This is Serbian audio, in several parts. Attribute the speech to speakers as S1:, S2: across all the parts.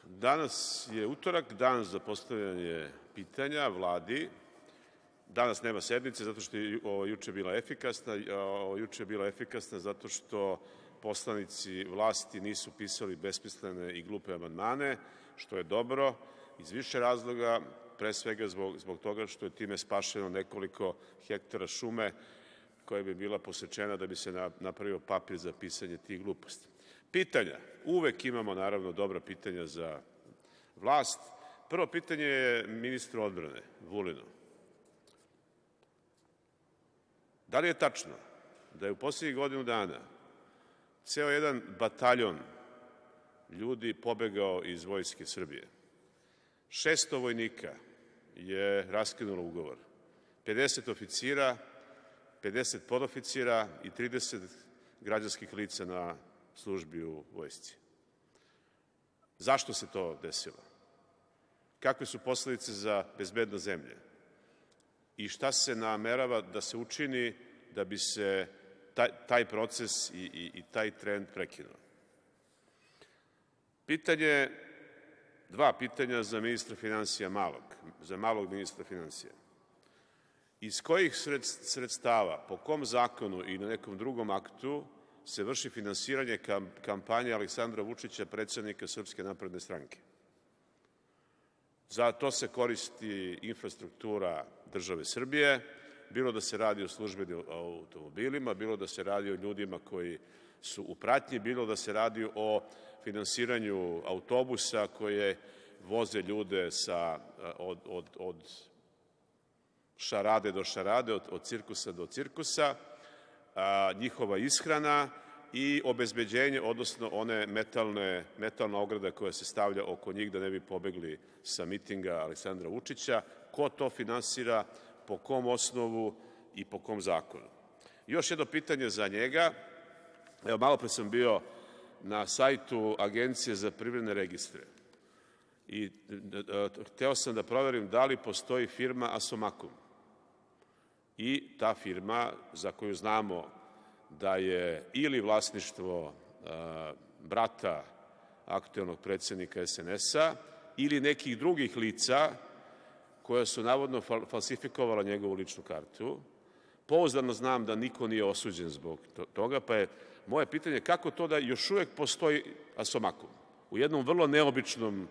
S1: Danas je utorak, dan za postavljanje pitanja Vladi. Danas nema sednice zato što je juče bila efikasna. Juče je bila efikasna zato što poslanici vlasti nisu pisali besmislene i glupe amandmane, što je dobro iz više razloga, pre svega zbog toga što je time spašeno nekoliko hektara šume koja bi bila posečena da bi se napravio papir za pisanje tih gluposti. Pitanja. Uvek imamo, naravno, dobra pitanja za vlast. Prvo pitanje je ministru odbrane, Vulinu. Da li je tačno da je u poslednjih godinu dana ceo jedan bataljon ljudi pobegao iz Vojske Srbije? 600 vojnika je raskinulo ugovor, 50 oficira, 50 podoficira i 30 građanskih lica na službi u vojsci. Zašto se to desilo? Kakve su posledice za bezbednost zemlje? I šta se namerava da se učini da bi se taj proces i taj trend prekinuo? Dva pitanja za ministra finansija za malog ministra finansija. Iz kojih sredstava, po kom zakonu i na nekom drugom aktu se vrši finansiranje kampanje Aleksandra Vučića, predsednika Srpske napredne stranke? Za to se koristi infrastruktura države Srbije, bilo da se radi o službenim automobilima, bilo da se radi o ljudima koji su u pratnji, bilo da se radi o finansiranju autobusa koje voze ljude od šarade do šarade, od cirkusa do cirkusa, njihova ishrana i obezbeđenje, odnosno one metalna ograda koja se stavlja oko njih da ne bi pobegli sa mitinga Aleksandra Vučića. Ko to finansira, po kom osnovu i po kom zakonu? Još jedno pitanje za njega. Evo, malopre sam bio na sajtu Agencije za privredne registre i hteo sam da proverim da li postoji firma Asomakum. I ta firma, za koju znamo da je ili vlasništvo brata aktuelnog predsednika SNS-a ili nekih drugih lica koja su navodno falsifikovala njegovu ličnu kartu. Pouzdano znam da niko nije osuđen zbog toga, pa je moje pitanje kako to da još uvek postoji Asomakum u jednom vrlo neobičnom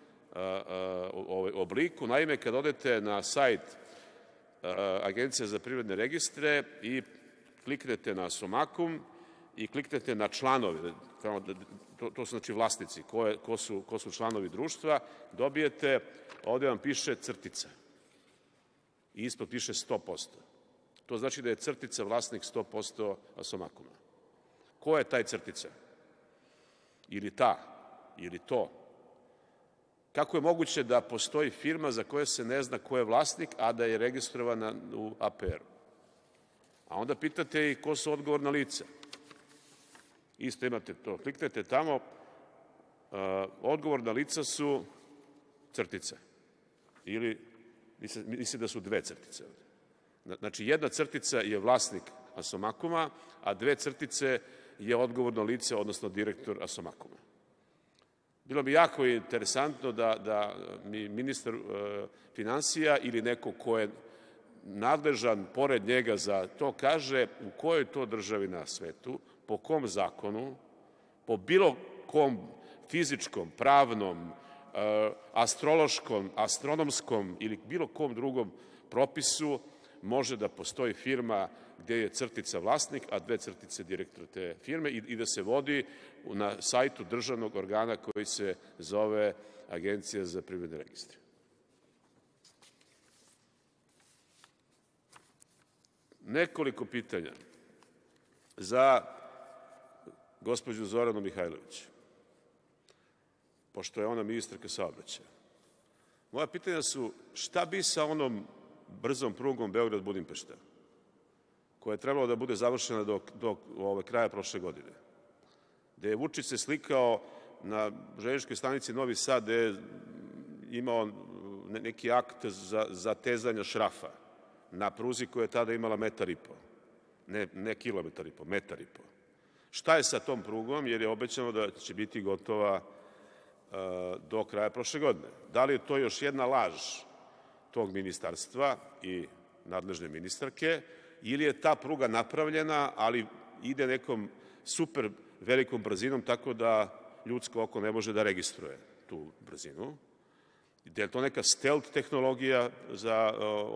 S1: obliku. Naime, kad odete na sajt Agencije za privredne registre i kliknete na Asomakum i kliknete na članove, to su znači vlasnici, ko su članovi društva, dobijete, ovde vam piše crtica i ispod piše 100%. To znači da je crtica vlasnik 100% Asomakuma. Ko je taj crtica? Ili ta? Ili to? Kako je moguće da postoji firma za koju se ne zna ko je vlasnik, a da je registrovana u APR-u? A onda pitate i ko su odgovorna lica. Isto imate to. Kliknete tamo, odgovorna lica su crtica. Ili, mislim da su dve crtice. Znači, jedna crtica je vlasnik Asomakuma, a dve crtice je odgovorno lice, odnosno direktor Asomakuma. Bilo bi jako interesantno da mi ministar finansija ili neko ko je nadležan pored njega za to kaže u kojoj to državi na svetu, po kom zakonu, po bilo kom fizičkom, pravnom, astrološkom, astronomskom ili bilo kom drugom propisu može da postoji firma gde je crtica vlasnik, a dve crtice direktor te firme i da se vodi na sajtu državnog organa koji se zove Agencija za privredne registre. Nekoliko pitanja za gospođu Zoranu Mihajlović, pošto je ona ministarka saobraćaja. Moja pitanja su šta bi sa onom brzom prugom Beograd-Budimpešta, koja je trebalo da bude završena do kraja prošle godine, gde je Vučić se slikao na železničkoj stanici Novi Sad, gde je imao neki akt zatezanja šrafa na pruzi koja je tada imala 1,5 m, ne kilometar i po, 1,5 m. Šta je sa tom prugom, jer je obećano da će biti gotova do kraja prošle godine. Da li je to još jedna laž tog ministarstva i nadležne ministarke, ili je ta pruga napravljena, ali ide nekom super velikom brzinom, tako da ljudsko oko ne može da registruje tu brzinu? Da je to neka stealth tehnologija za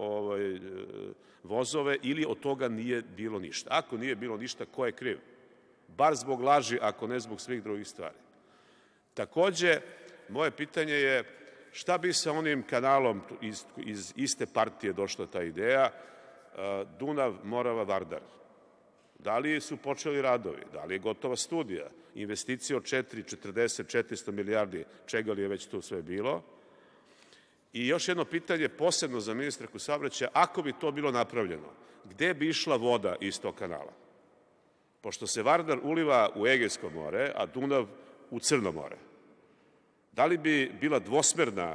S1: vozove ili od toga nije bilo ništa? Ako nije bilo ništa, ko je kriv? Bar zbog laži, ako ne zbog svih drugih stvari. Takođe, moje pitanje je šta bi sa onim kanalom, iz iste partije došla ta ideja, Dunav-Morava-Vardar? Da li su počeli radovi? Da li je gotova studija? Investicije od 4 milijardi, čega li je već tu sve bilo? I još jedno pitanje, posebno za ministarku saobraćaja, ako bi to bilo napravljeno, gde bi išla voda iz tog kanala? Pošto se Vardar uliva u Egejsko more, a Dunav u Crno more, da li bi bila dvosmerna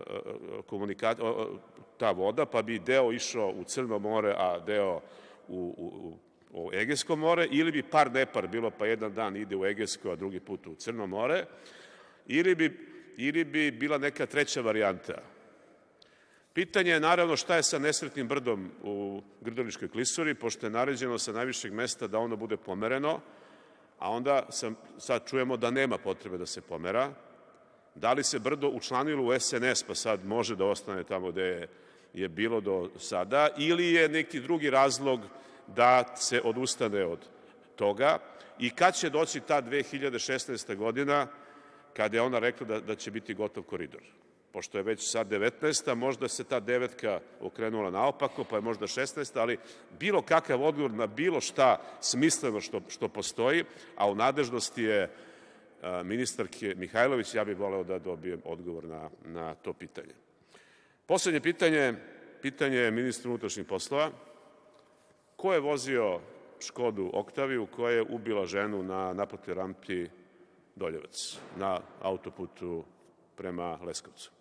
S1: ta voda, pa bi deo išao u Crno more, a deo u Egejsko more, ili bi par nepar bilo, pa jedan dan ide u Egejsko, a drugi put u Crno more, ili bi bila neka treća varijanta? Pitanje je naravno šta je sa nesretnim brdom u Grdeličkoj klisuri, pošto je naređeno sa najvišeg mesta da ono bude pomereno, a onda sad čujemo da nema potrebe da se pomera. Da li se brdo učlanilo u SNS, pa sad može da ostane tamo gde je bilo do sada, ili je neki drugi razlog da se odustane od toga? I kad će doći ta 2016. godina, kada je ona rekla da će biti gotov koridor? Pošto je već sad 19. možda se ta 9 okrenula naopako, pa je možda 16. ali bilo kakav odgovor na bilo šta smisleno što postoji, a u nadležnosti je ministarke Mihajlović, ja bih voleo da dobijem odgovor na to pitanje. Poslednje pitanje je ministru unutrašnjih poslova. Ko je vozio Škodu Oktaviju koja je ubila ženu na naplatnoj rampi Doljevac, na autoputu prema Leskovcu?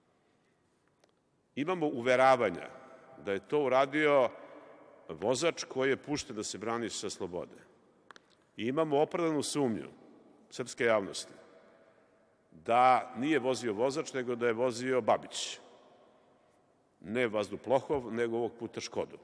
S1: Imamo uveravanja da je to uradio vozač koji je pušten da se brani sa slobode. I imamo opravdanu sumnju srpske javnosti da nije vozio vozač, nego da je vozio Babić. Ne vazduplahov, nego ovog puta Škodu.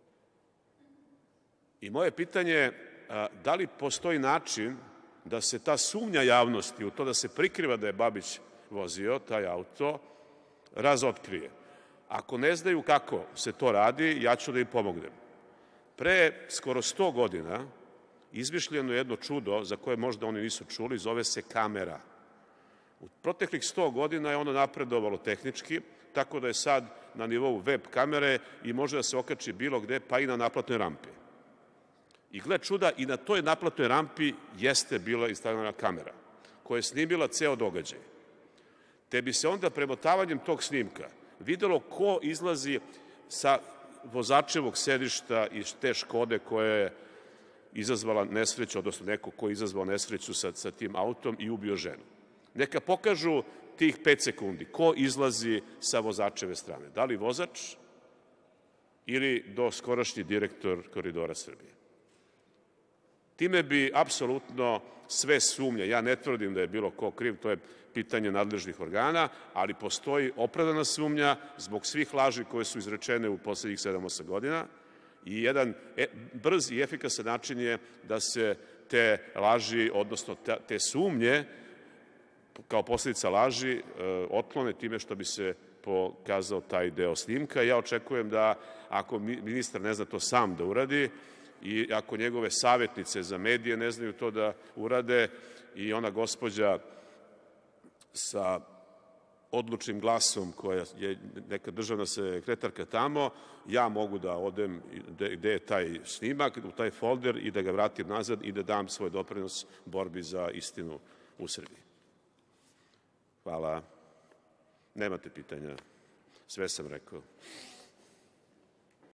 S1: I moje pitanje je da li postoji način da se ta sumnja javnosti u to da se prikriva da je Babić vozio taj auto razotkrije. Ako ne znaju kako se to radi, ja ću da im pomognem. Pre skoro 100 godina izmišljeno je jedno čudo za koje možda oni nisu čuli, zove se kamera. U proteklih 100 godina je ono napredovalo tehnički, tako da je sad na nivou web kamere i može da se okači bilo gde, pa i na naplatnoj rampi. I gle čuda, i na toj naplatnoj rampi jeste bila instalovana kamera koja je snimila ceo događaj. Te bi se onda premotavanjem tog snimka videlo ko izlazi sa vozačevog sedišta iz te Škode koja je izazvala nesreću, odnosno neko ko je izazvao nesreću sa tim autom i ubio ženu. Neka pokažu tih 5 sekundi ko izlazi sa vozačeve strane. Da li vozač ili do skorašnji direktor Koridora Srbije. Time bi apsolutno sve sumnje, ja ne tvrdim da je bilo ko kriv, to je pitanje nadležnih organa, ali postoji opravdana sumnja zbog svih laži koje su izrečene u poslednjih 7-8 godina i jedan brz i efikasan način je da se te laži, odnosno te sumnje kao posledica laži otklone time što bi se pokazao taj deo snimka. Ja očekujem da ako ministar ne zna to sam da uradi i ako njegove savjetnice za medije ne znaju to da urade i ona gospođa sa odlučnim glasom koja je neka državna sekretarka tamo, ja mogu da odem gde je taj snimak, u taj folder i da ga vratim nazad i da dam svoj doprinos borbi za istinu u Srbiji. Hvala. Nemate pitanja. Sve sam rekao.